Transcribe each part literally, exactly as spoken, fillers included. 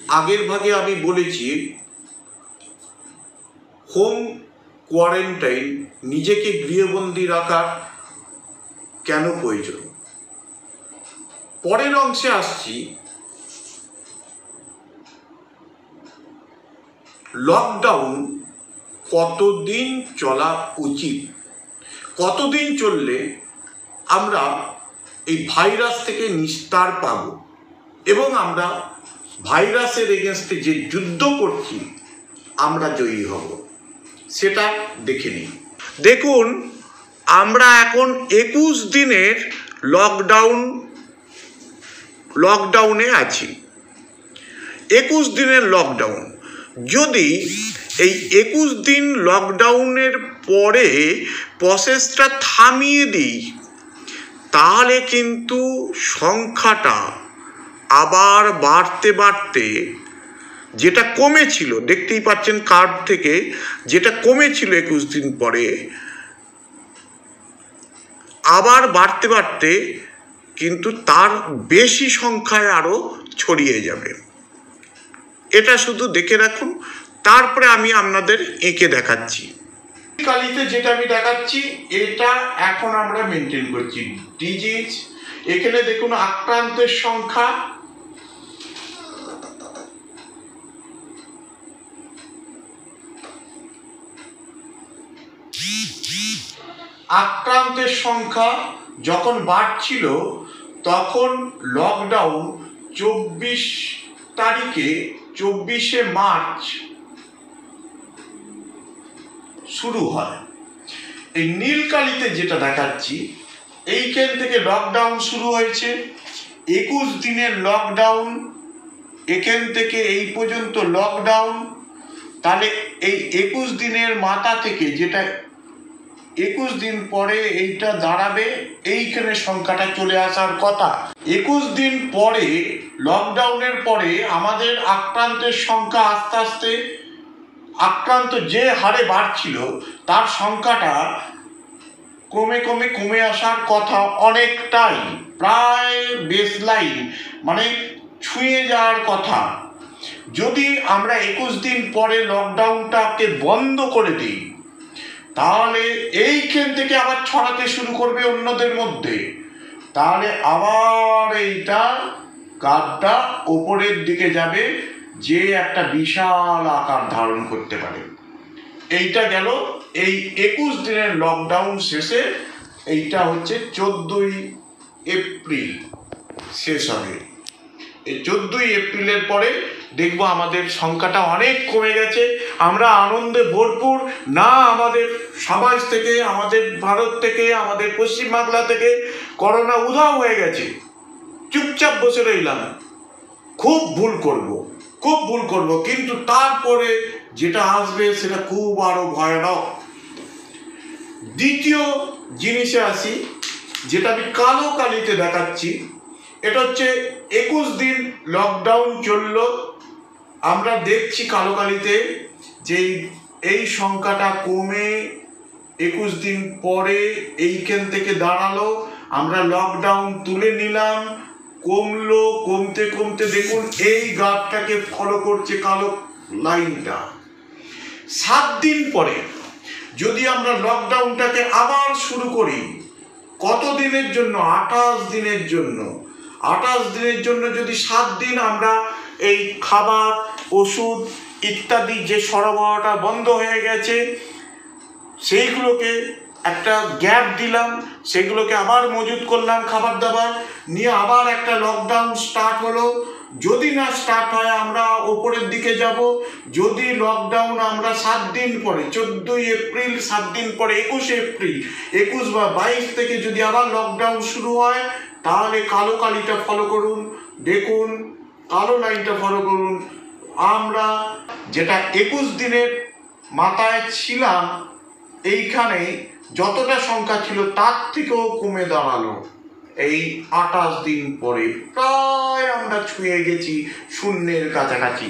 আগের ভাগে আমি বলেছি হোম কোয়ারেন্টাইন নিজেকে গৃহবন্দী রাখার কেন প্রয়োজন। পরের অংশে আসছি লকডাউন কতদিন চলা উচিত, কতদিন চললে আমরা এই ভাইরাস থেকে নিস্তার পাব এবং আমরা ভাইরাসের এগেনস্টে যে যুদ্ধ করছি আমরা জয়ী হব, সেটা দেখে নিই। দেখুন, আমরা এখন একুশ দিনের লকডাউন লকডাউনে আছি। একুশ দিনের লকডাউন, যদি এই একুশ দিন লকডাউনের পরে প্রসেসটা থামিয়ে দিই তাহলে কিন্তু সংখ্যাটা আবার বাড়তে বাড়তে, যেটা কমেছিল দেখতেই পাচ্ছেন কার্ভ থেকে, যেটা কমেছিল একুশ দিন পরে আবার বাড়তে বাড়তে কিন্তু তার বেশি সংখ্যায় আরও ছড়িয়ে যাবে। এটা শুধু দেখে রাখুন, তারপরে আমি আপনাদের এঁকে দেখাচ্ছি। কালিতে যেটা আমি দেখাচ্ছি এটা এখন আমরা মেনটেন করছি ডিজিজ। এখানে দেখুন আক্রান্তের সংখ্যা, আক্রান্তের সংখ্যা যখন বাড়ছিল তখন লকডাউন চব্বিশ তারিখে চব্বিশে মার্চ শুরু হয়। এই নীলকালিতে যেটা দেখাচ্ছি এইখান থেকে লকডাউন শুরু হয়েছে, একুশ দিনের লকডাউন, এখান থেকে এই পর্যন্ত লকডাউন। তাহলে এই একুশ দিনের মাথা থেকে যেটা একুশ দিন পরে এইটা দাঁড়াবে, এইখানে সংখ্যাটা চলে আসার কথা। একুশ দিন পরে লকডাউনের পরে আমাদের আক্রান্তের সংখ্যা আস্তে আস্তে, আক্রান্ত যে হারে বাড়ছিল তার সংখ্যাটা ক্রমে ক্রমে কমে আসার কথা, অনেকটাই প্রায় বেসলাইন মানে ছুঁয়ে যাওয়ার কথা। যদি আমরা একুশ দিন পরে লকডাউনটাকে বন্ধ করে দিই তাহলে এইখান থেকে আবার ছড়াতে শুরু করবে অন্যদের মধ্যে, তাহলে আবার এইটা কার্ভটা ওপরের দিকে যাবে, যে একটা বিশাল আকার ধারণ করতে পারে। এইটা গেল এই একুশ দিনের লকডাউন শেষে, এইটা হচ্ছে চোদ্দোই এপ্রিল শেষ হবে। এই চোদ্দোই এপ্রিলের পরে দেখবো আমাদের সংখ্যাটা অনেক কমে গেছে, আমরা আনন্দে ভরপুর। না আমাদের সমাজ থেকে, আমাদের ভারত থেকে, আমাদের পশ্চিমবাংলা থেকে করোনা উধাও হয়ে গেছে, চুপচাপ বসে রইলাম। খুব ভুল করব, খুব ভুল করব, কিন্তু তারপরে যেটা আসবে সেটা খুব আরো ভয়ানক। দ্বিতীয় জিনিসে আসি, যেটা আমি কালো কালিতে দেখাচ্ছি। এটা হচ্ছে একুশ দিন লকডাউন চলল, আমরা দেখছি কালো কালিতে যে এই সংখ্যাটা কমে একুশ দিন পরে এইখান থেকে দাঁড়ালো, আমরা লকডাউন তুলে নিলাম, কমলো, কমতে কমতে দেখুন এই গ্রাফটাকে ফলো করছে কালো লাইনটা। সাত দিন পরে যদি আমরা লকডাউনটাকে আবার শুরু করি, কত দিনের জন্য? আঠাশ দিনের জন্য। আঠাশ দিনের জন্য যদি সাত দিন আমরা এই খাবার, ওষুধ ইত্যাদি যে সরবরাহটা বন্ধ হয়ে গেছে সেইগুলোকে একটা গ্যাপ দিলাম, সেগুলোকে আবার মজুত করলাম খাবার দাবার নিয়ে, আবার একটা লকডাউন স্টার্ট হলো। যদি না স্টার্ট হয় আমরা ওপরের দিকে যাব। যদি লকডাউন আমরা সাত দিন পরে, চোদ্দোই এপ্রিল, সাত দিন পরে একুশে এপ্রিল, একুশ বা বাইশ থেকে যদি আবার লকডাউন শুরু হয় তাহলে কালো কালিটা ফলো করুন, দেখুন কালো লাইনটা ফলো করুন। আমরা যেটা একুশ দিনের মাথায় ছিলাম এইখানে যতটা সংখ্যা ছিল তার থেকেও কমে দাঁড়ালো এই আঠাশ দিন পরে, প্রায় আমরা ছুঁয়ে গেছি শূন্যের কাছাকাছি।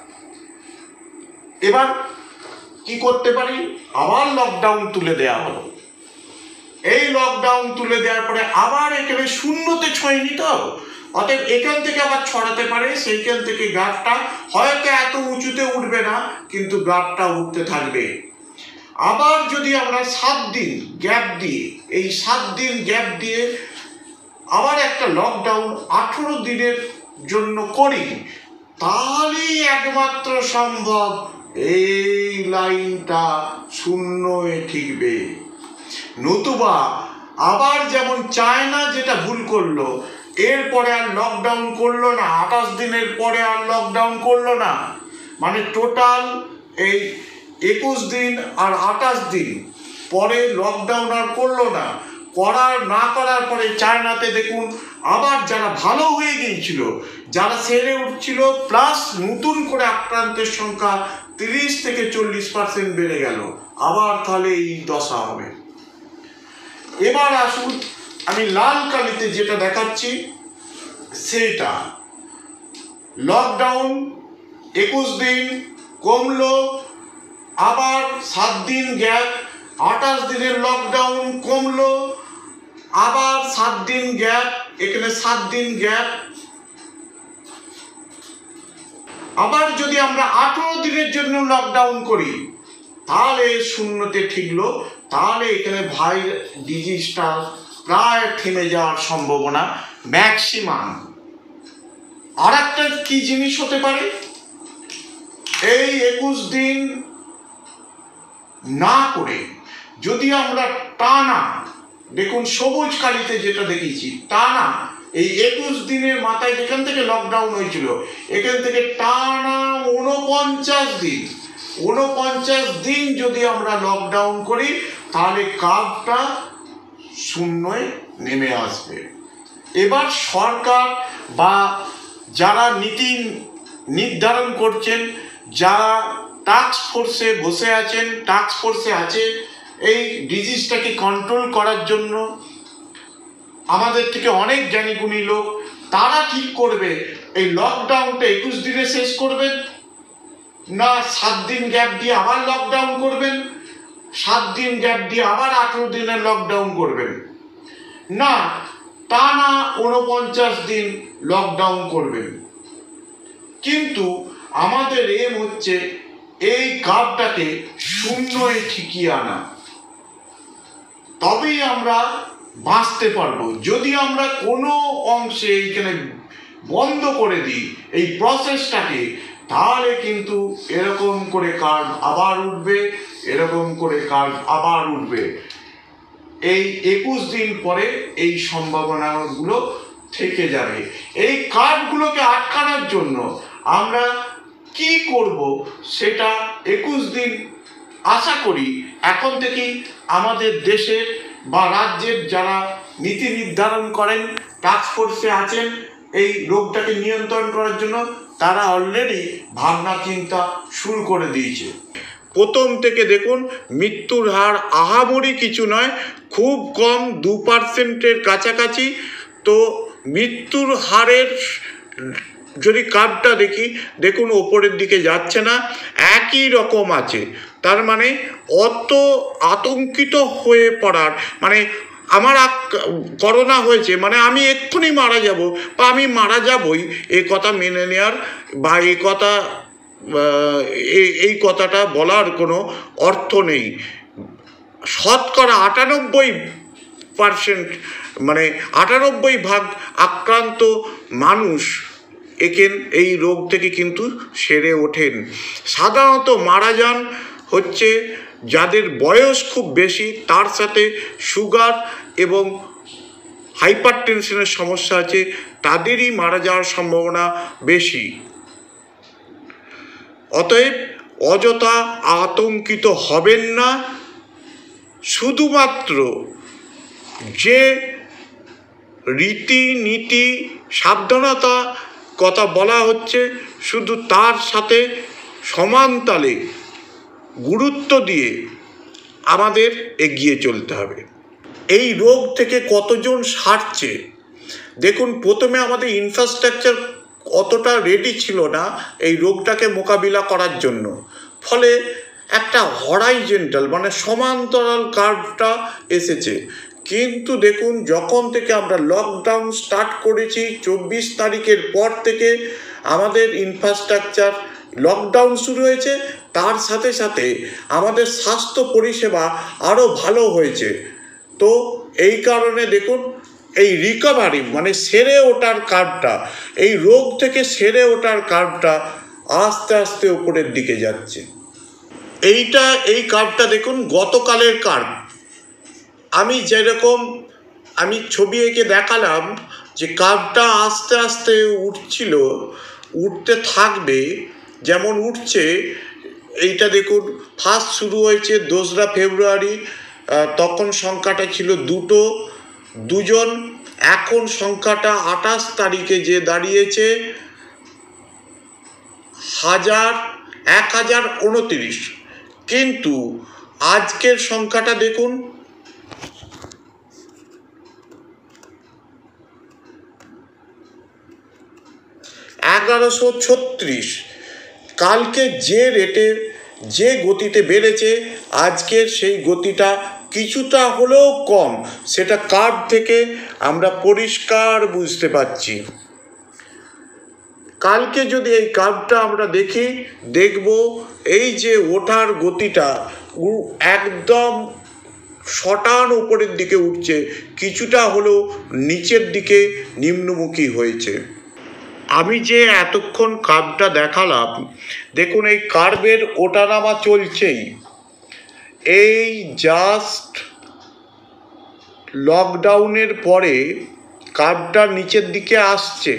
এবার কি করতে পারি? আবার লকডাউন তুলে দেওয়া হলো। এই লকডাউন তুলে দেওয়ার পরে আবার এখানে শূন্যতে ছোঁয়নি তো, অতএব এখান থেকে আবার ছড়াতে পারে, সেইখান থেকে গ্রাফটা হয়তো এত উঁচুতে উঠবে না, কিন্তু গ্রাফটা উঠতে থাকবে। আবার যদি আমরা সাত দিন গ্যাপ দিয়ে, এই সাত দিন গ্যাপ দিয়ে আবার একটা লকডাউন আঠেরো দিনের জন্য করি, তাহলেই একমাত্র সম্ভব এই লাইনটা শূন্যে ঠিকবে। নতুবা আবার যেমন চায়না যেটা ভুল করলো, এরপরে আর লকডাউন করলো না, আঠাশ দিনের পরে আর লকডাউন করলো না, মানে টোটাল এই একুশ দিন আর আঠাশ দিন পরে লকডাউন আর করলো না। করার না করার পরে চায়নাতে দেখুন আবার যারা ভালো হয়ে গিয়েছিল, যারা সেরে উঠছিল, প্লাস নতুন করে আক্রান্তের সংখ্যা তিরিশ থেকে চল্লিশ পার্সেন্ট বেড়ে গেল। আবার তাহলে এই দশা হবে। এবার আসুন আমি লাল কালিতে যেটা দেখাচ্ছি সেটা, লকডাউন একুশ দিন কমলো, আবার সাত দিন গ্যাপ, আঠাশ দিনের লকডাউন কমলো, আবার সাত দিন গ্যাপ, এখানে সাত দিন গ্যাপ, আবার যদি আমরা আঠারো দিনের জন্য লকডাউন করি তাহলে শূন্যতে ঠিকলো, তাহলে এখানে ভাই ডিজিজটা প্রায় থেমে যাওয়ার সম্ভাবনা ম্যাক্সিমাম। আর একটা কি জিনিস হতে পারে, এই একুশ দিন না করে যদি আমরা টানা, দেখুন সবুজ কালিতে যেটা দেখিয়েছি, টানা এই একুশ দিনের মাথায় যেখান থেকে লকডাউন হয়েছিল, এখান থেকে টানা উনপঞ্চাশ দিন উনপঞ্চাশ দিন যদি আমরা লকডাউন করি, তাহলে কার্ভটা শূন্যে নেমে আসবে। এবার সরকার বা যারা নীতি নির্ধারণ করছেন, যারা টাস্ক ফোর্সে বসে আছেন, টাস্ক ফোর্সে আছে এই ডিজিজটাকে কন্ট্রোল করার জন্য, আমাদের থেকে অনেক জ্ঞানীগুণী লোক, তারা ঠিক করবে এই লকডাউনটা একুশ দিনে শেষ করবেন, না সাত দিন গ্যাপ দিয়ে আবার লকডাউন করবেন, সাত দিন গ্যাপ দিয়ে আবার আঠেরো দিনের লকডাউন করবেন, না টানা উনপঞ্চাশ দিন লকডাউন করবেন। কিন্তু আমাদের এম হচ্ছে এই কার্ভটাকে শূন্যে ঠিকিয়ে আনা, তবেই আমরা বাঁচতে পারবো। যদি আমরা কোনো অংশে এইখানে বন্ধ করে দিই এই প্রসেসটাকে, তাহলে কিন্তু এরকম করে কার্ভ আবার উঠবে, এরকম করে কার্ভ আবার উঠবে। এই একুশ দিন পরে এই সম্ভাবনাগুলো থেকে যাবে। এই কার্ভগুলোকে আটকানোর জন্য আমরা কি করব সেটা একুশ দিন আশা করি এখন থেকেই আমাদের দেশের বা রাজ্যের যারা নীতি নির্ধারণ করেন, টাস্ক ফোর্সে আছেন এই রোগটাকে নিয়ন্ত্রণ করার জন্য, তারা অলরেডি ভাবনা চিন্তা শুরু করে দিয়েছে। প্রথম থেকে দেখুন মৃত্যুর হার আহামরি কিছু নয়, খুব কম, দু পার্সেন্টের কাছাকাছি। তো মৃত্যুর হারের যদি কার্ভটা দেখি, দেখুন ওপরের দিকে যাচ্ছে না, একই রকম আছে। তার মানে অত আতঙ্কিত হয়ে পড়ার, মানে আমার করোনা হয়েছে মানে আমি এক্ষুনি মারা যাব বা আমি মারা যাবই, এ কথা মেনে নেওয়ার বা এই কথা এই কথাটা বলার কোনো অর্থ নেই। শতকরা আটানব্বই পার্সেন্ট মানে আটানব্বই ভাগ আক্রান্ত মানুষ একেন এই রোগ থেকে কিন্তু সেরে ওঠেন। সাধারণত মারা যান হচ্ছে যাদের বয়স খুব বেশি, তার সাথে সুগার এবং হাইপার টেনশনের সমস্যা আছে, তাদেরই মারা যাওয়ার সম্ভাবনা বেশি। অতএব অযথা আতঙ্কিত হবেন না। শুধুমাত্র যে রীতিনীতি সাবধানতা কথা বলা হচ্ছে, শুধু তার সাথে সমানতালে গুরুত্ব দিয়ে আমাদের এগিয়ে চলতে হবে। এই রোগ থেকে কতজন সারছে দেখুন। প্রথমে আমাদের ইনফ্রাস্ট্রাকচার অতটা রেডি ছিল না এই রোগটাকে মোকাবিলা করার জন্য, ফলে একটা হরাইজেন্টাল মানে সমান্তরাল কার্ভটা এসেছে। কিন্তু দেখুন, যখন থেকে আমরা লকডাউন স্টার্ট করেছি চব্বিশ তারিখের পর থেকে আমাদের ইনফ্রাস্ট্রাকচার, লকডাউন শুরু হয়েছে, তার সাথে সাথে আমাদের স্বাস্থ্য পরিষেবা আরও ভালো হয়েছে। তো এই কারণে দেখুন, এই রিকভারি মানে সেরে ওঠার কার্ভটা, এই রোগ থেকে সেরে ওঠার কার্ভটা আস্তে আস্তে উপরের দিকে যাচ্ছে। এইটা এই কার্ভটা দেখুন, গতকালের কার্ভ। আমি যেরকম আমি ছবি এঁকে দেখালাম যে কার্ভটা আস্তে আস্তে উঠছিল, উঠতে থাকবে, যেমন উঠছে। এইটা দেখুন, ফার্স্ট শুরু হয়েছে দোসরা ফেব্রুয়ারি, তখন সংখ্যাটা ছিল দুটো দুজন। এখন সংখ্যাটা আঠাশ তারিখে যে দাঁড়িয়েছে হাজার এক হাজার উনত্রিশ। কিন্তু আজকের সংখ্যাটা দেখুন, এগারোশো ছত্রিশ। কালকে যে রেটে যে গতিতে বেড়েছে, আজকের সেই গতিটা কিছুটা হলেও কম, সেটা কার্ভ থেকে আমরা পরিষ্কার বুঝতে পারছি। কালকে যদি এই কার্ভটা আমরা দেখি, দেখব এই যে ওঠার গতিটা একদম শটান উপরের দিকে উঠছে, কিছুটা হলেও নিচের দিকে নিম্নমুখী হয়েছে। আমি যে এতক্ষণ কার্ভটা দেখালাম, দেখুন এই কার্ভের ওঠানামা চলছেই। এই জাস্ট লকডাউনের পরে কার্ভটা নিচের দিকে আসছে।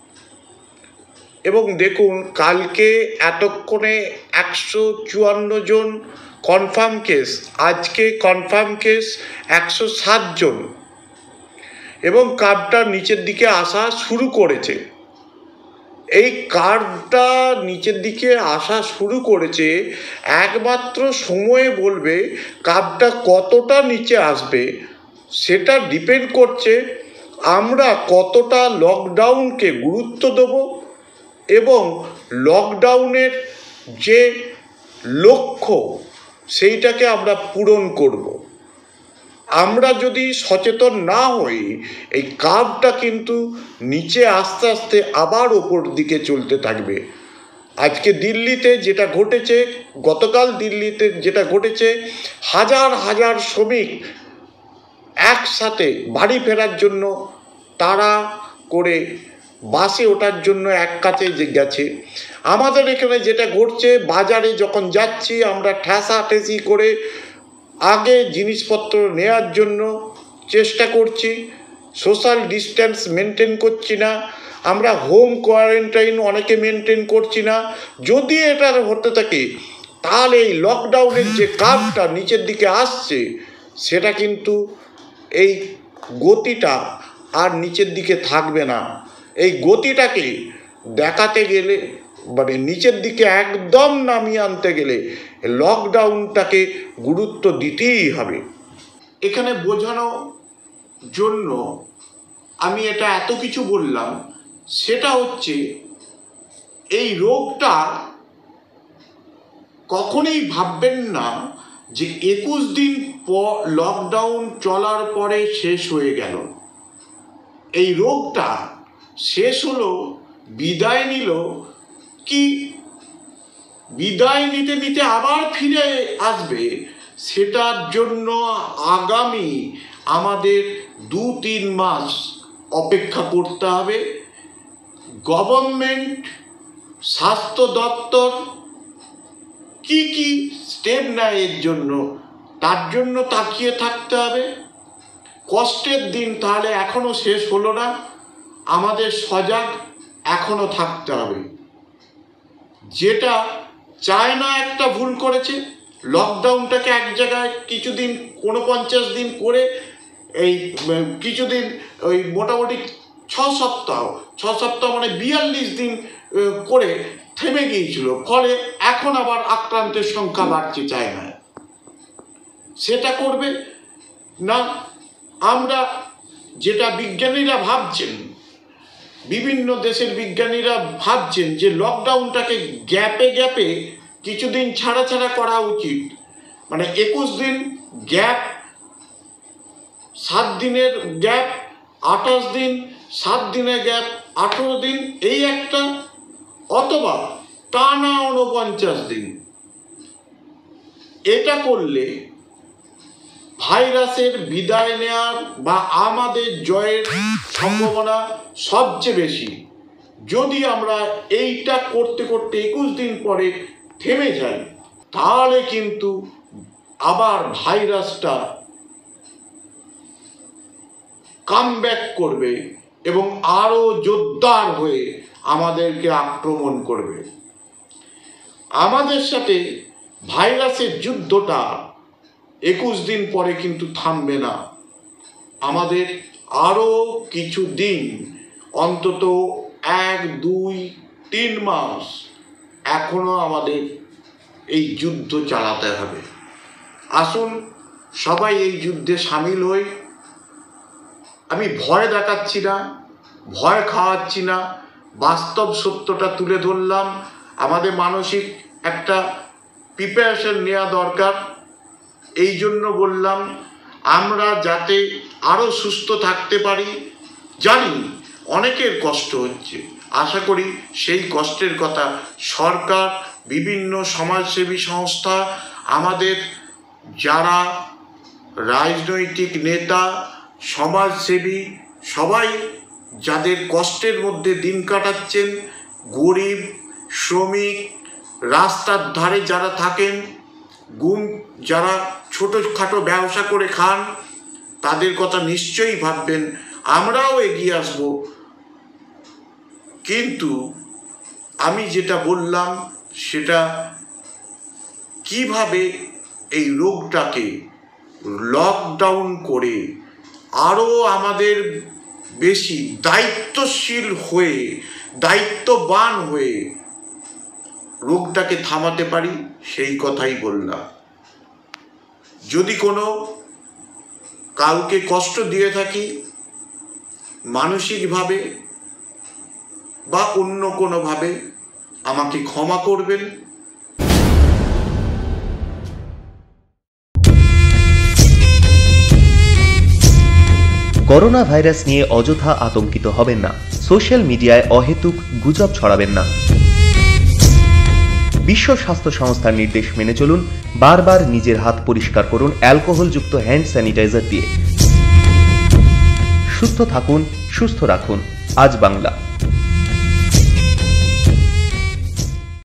এবং দেখুন, কালকে এতক্ষণে একশো চুয়ান্ন জন কনফার্ম কেস, আজকে কনফার্ম কেস একশো সাত জন, এবং কার্ভটা নিচের দিকে আসা শুরু করেছে। এই কার্ভটা নিচের দিকে আসা শুরু করেছে, একমাত্র সময়ে বলবে কার্ভটা কতটা নিচে আসবে। সেটা ডিপেন্ড করছে আমরা কতটা লকডাউনকে গুরুত্ব দেব এবং লকডাউনের যে লক্ষ্য সেইটাকে আমরা পূরণ করব। আমরা যদি সচেতন না হই, এই কার্ভটা কিন্তু নিচে আস্তে আস্তে আবার ওপর দিকে চলতে থাকবে। আজকে দিল্লিতে যেটা ঘটেছে, গতকাল দিল্লিতে যেটা ঘটেছে, হাজার হাজার শ্রমিক একসাথে বাড়ি ফেরার জন্য তাড়া করে বাসে ওঠার জন্য এক কাছে যে গেছে। আমাদের এখানে যেটা ঘটছে, বাজারে যখন যাচ্ছি আমরা ঠেসাঠেসি করে আগে জিনিসপত্র নেওয়ার জন্য চেষ্টা করছি, সোশ্যাল ডিস্টেন্স মেনটেন করছি না, আমরা হোম কোয়ারেন্টাইন অনেকে মেনটেন করছি না। যদি এটা হতে থাকে, তাহলে এই লকডাউনের যে কার্ভটা নিচের দিকে আসছে, সেটা কিন্তু এই গতিটা আর নিচের দিকে থাকবে না। এই গতিটাকে দেখাতে গেলে, মানে নিচের দিকে একদম নামিয়ে আনতে গেলে লকডাউনটাকে গুরুত্ব দিতেই হবে। এখানে বোঝানোর জন্য আমি এটা এত কিছু বললাম, সেটা হচ্ছে এই রোগটা কখনোই ভাববেন না যে একুশ দিন পর লকডাউন চলার পরে শেষ হয়ে গেল। এই রোগটা শেষ হলো, বিদায় নিল, কি বিদায় নিতে নিতে আবার ফিরে আসবে, সেটার জন্য আগামী আমাদের দু তিন মাস অপেক্ষা করতে হবে। গভর্নমেন্ট, স্বাস্থ্য দপ্তর কি কি স্টেপ নেয় এর জন্য, তার জন্য তাকিয়ে থাকতে হবে। কষ্টের দিন তাহলে এখনো শেষ হলো না, আমাদের সজাগ এখনো থাকতে হবে। যেটা চায়না একটা ভুল করেছে, লকডাউনটাকে এক জায়গায় কিছুদিন ঊনপঞ্চাশ দিন করে এই কিছুদিন ওই মোটামুটি ছ সপ্তাহ ছ সপ্তাহ মানে বিয়াল্লিশ দিন করে থেমে গিয়েছিল। ফলে এখন আবার আক্রান্তের সংখ্যা বাড়ছে চায়নায়। সেটা করবে না। আমরা যেটা বিজ্ঞানীরা ভাবছেন, বিভিন্ন দেশের বিজ্ঞানীরা ভাবছেন যে লকডাউনটাকে গ্যাপে গ্যাপে কিছুদিন ছাড়া ছাড়া করা উচিত। মানে একুশ দিন গ্যাপ সাত দিনের গ্যাপ আঠাশ দিন, সাত দিনের গ্যাপ আঠেরো দিন, এই একটা, অথবা টানা উনপঞ্চাশ দিন। এটা করলে ভাইরাসের বিদায় নেওয়ার বা আমাদের জয়ের সম্ভাবনা সবচেয়ে বেশি। যদি আমরা এইটা করতে করতে একুশ দিন পরে থেমে যাই, তাহলে কিন্তু আবার ভাইরাসটা কামব্যাক করবে এবং আরও জোরদার হয়ে আমাদেরকে আক্রমণ করবে। আমাদের সাথে ভাইরাসের যুদ্ধটা একুশ দিন পরে কিন্তু থামবে না। আমাদের আরও কিছু দিন, অন্তত এক দুই তিন মাস এখনো আমাদের এই যুদ্ধ চালাতে হবে। আসুন সবাই এই যুদ্ধে সামিল হই। আমি ভয় দেখাচ্ছি না, ভয় খাওয়াচ্ছি না, বাস্তব সত্যটা তুলে ধরলাম। আমাদের মানসিক একটা প্রিপারেশন নেওয়া দরকার। এই জন্য বললাম, আমরা যাতে আরও সুস্থ থাকতে পারি। জানি অনেকের কষ্ট হচ্ছে, আশা করি সেই কষ্টের কথা সরকার, বিভিন্ন সমাজসেবী সংস্থা, আমাদের যারা রাজনৈতিক নেতা, সমাজসেবী, সবাই যাদের কষ্টের মধ্যে দিন কাটাচ্ছেন, গরিব, শ্রমিক, রাস্তার ধারে যারা থাকেন, গুম যারা ছোটোখাটো ব্যবসা করে খান, তাদের কথা নিশ্চয়ই ভাববেন। আমরাও এগিয়ে আসব। কিন্তু আমি যেটা বললাম সেটা কিভাবে এই রোগটাকে লকডাউন করে আরও আমাদের বেশি দায়িত্বশীল হয়ে, দায়িত্ববান হয়ে রোগটাকে থামাতে পারি, সেই কথাই বললাম। যদি কোনো কাউকে কষ্ট দিয়ে থাকি মানসিকভাবে বা অন্য কোনোভাবে, আমাকে ক্ষমা করবেন। করোনা ভাইরাস নিয়ে অযথা আতঙ্কিত হবেন না। সোশ্যাল মিডিয়ায় অহেতুক গুজব ছড়াবেন না। বিশ্ব স্বাস্থ্য সংস্থার নির্দেশ মেনে চলুন। বারবার নিজের হাত পরিষ্কার করুন অ্যালকোহলযুক্ত হ্যান্ড স্যানিটাইজার দিয়ে। সুস্থ থাকুন, সুস্থ রাখুন। আজ বাংলা।